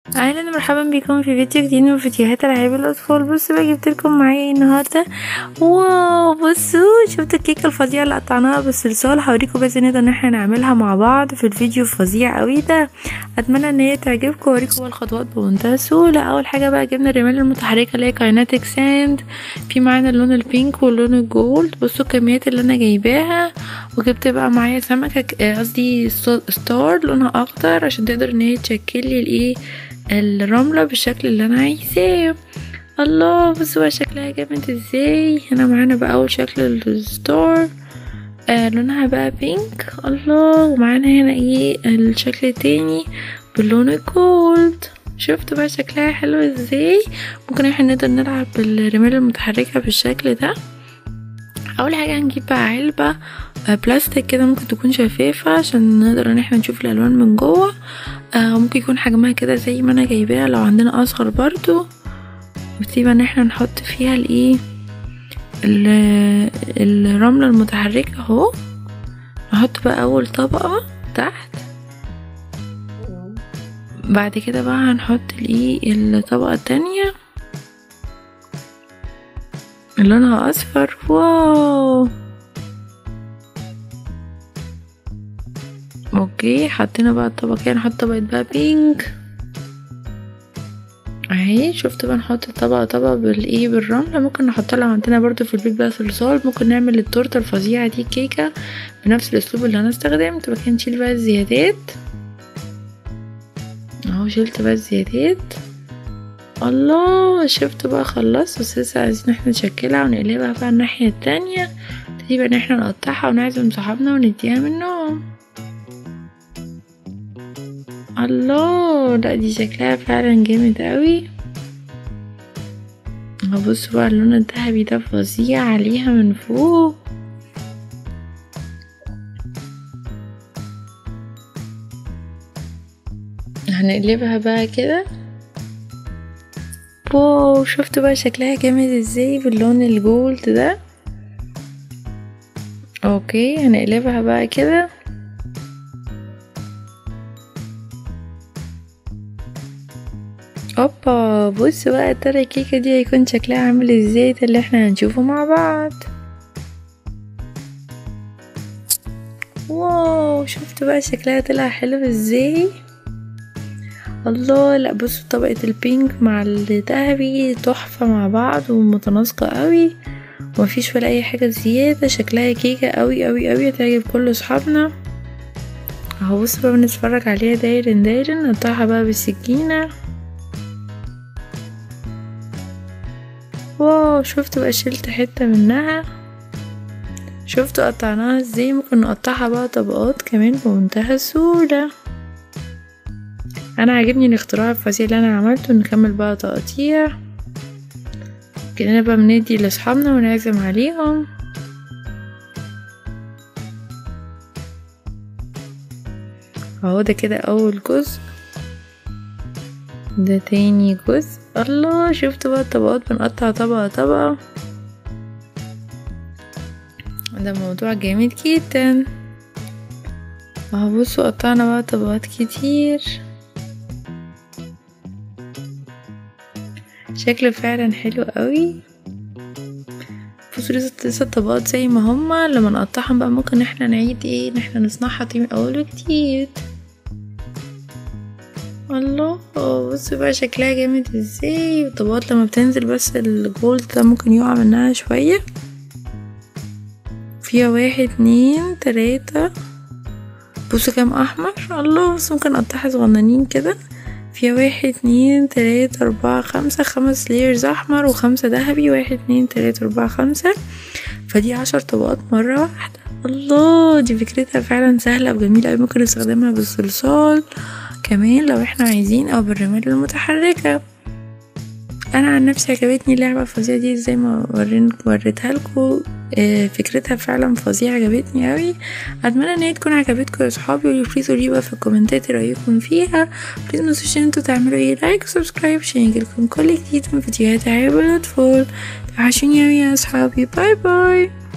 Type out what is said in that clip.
اهلا مرحبا بكم في فيديو جديد من فيديوهات العاب الاطفال. بصوا بقى جبت لكم معايا النهارده. واو بصوا شفتوا الكيكه الفظيعه اللي قطعناها بالصلصال. هوريكم بس نقدر ان احنا نعملها مع بعض في الفيديو الفظيع قوي ده. اتمنى ان هي تعجبكم. اوريكم الخطوات بمنتهى السهوله. اول حاجه بقى جبنا الرمال المتحركه اللي هي كايناتيك ساند، في معانا اللون البينك واللون الجولد. بصوا الكميات اللي انا جايباها. وجبت بقى معايا سمكه قصدي ستار لونها اخضر عشان تقدر ان هي تشكل لي الايه الرملة بالشكل اللي انا عايزاه. الله بصوا بقى شكلها جامد ازاي. هنا معانا بقى اول شكل الستار لونها بقى بينك. الله ومعانا هنا ايه الشكل التاني باللون الجولد. شفتوا بقى شكلها حلو ازاي. ممكن احنا نقدر نلعب بالرمال المتحركة بالشكل ده. اول حاجة هنجيب بقى علبة بلاستيك كده ممكن تكون شفافة عشان نقدر ان احنا نشوف الالوان من جوه. ممكن يكون حجمها كده زي ما انا جايباها، لو عندنا اصغر برضو. وتسيبها ان احنا نحط فيها الايه الرملة المتحركة اهو. نحط بقى اول طبقة تحت، بعد كده بقى هنحط الايه الطبقة التانية اللي لونها اصفر. واو اوكي حطينا بقى الطبقة. نحط طبقة بقى بينك اهي. شفت بقى نحط طبقة بالايه بالرملة. ممكن نحطها لو عندنا برضو في البيت بقى صلصال. ممكن نعمل التورته الفظيعة دي كيكة بنفس الاسلوب اللي انا استخدمته. بقى نشيل بقى الزيادات اهو. شلت بقى الزيادات. الله شفت بقى خلصت. بس لسه عايزين احنا نشكلها ونقلبها بقى الناحية التانية. تقريبا ان احنا نقطعها ونعزم صحابنا ونديها منهم. الله لا دي شكلها فعلا جامد قوي. هبص بقى اللون الذهبي ده فظيع عليها من فوق. هنقلبها بقى كده. واو شفتوا بقى شكلها جامد ازاي باللون الجولد ده. اوكي هنقلبها بقى كده. اوبا بصوا بقى ترى الكيكه دي هيكون شكلها عامل ازاي. ده اللي احنا هنشوفه مع بعض. واو شفتوا بقى شكلها طلع حلو ازاي. الله لا بصوا طبقه البينك مع الذهبي تحفه مع بعض ومتناسقه قوي ومفيش ولا اي حاجه زياده. شكلها كيكه قوي قوي قوي هتعجب كل اصحابنا اهو. بصوا بقى بنتفرج عليها داير نقطعها بقى بالسكينه. واو شفتوا بقى شلت حتة منها. شفتوا قطعناها ازاي. ممكن نقطعها بقى طبقات كمان بمنتهى السهولة. انا عاجبني الاختراع الفظيع اللي انا عملته. نكمل بقى تقطيع كده بقى بندي لاصحابنا ونعزم عليهم. اهو ده كده اول جزء. ده تاني جزء. الله شفتوا بقى الطبقات بنقطع طبقة. ده موضوع جامد جدا اهو. بصوا قطعنا بقى طبقات كتير. شكله فعلا حلو قوي. بصوا لسه الطبقات زي ما هما. لما نقطعهم بقى ممكن احنا نعيد ايه ان احنا نصنعها من اول وجديد. الله بصوا بقى شكلها جامد ازاي. الطبقات لما بتنزل بس الجولد ده ممكن يقع منها شوية. فيها 1 2 3. بصوا كام احمر. الله بصوا ممكن نقطعها صغننين كده. فيها 1 2 3 4 5 5 لايرز احمر و5 ذهبي. 1 2 3 4 5. فدي 10 طبقات مرة واحدة. الله دي فكرتها فعلا سهلة وجميلة. ممكن نستخدمها بالصلصال كمان لو احنا عايزين او بالرمال المتحركة. انا عن نفسي عجبتني اللعبة الفظيعة دي زي ما وريتها لكم. فكرتها فعلا فظيعة عجبتني اوي. اتمنى ان هي تكون عجبتكم يا صحابي. وبليز قولي بقى في الكومنتات رايكم فيها. بليز متنسوش ان انتوا تعملوا لايك وسبسكرايب عشان يجيلكم كل جديد من فيديوهات العاب الاطفال. توحشوني اوي يا صحابي. باي باي.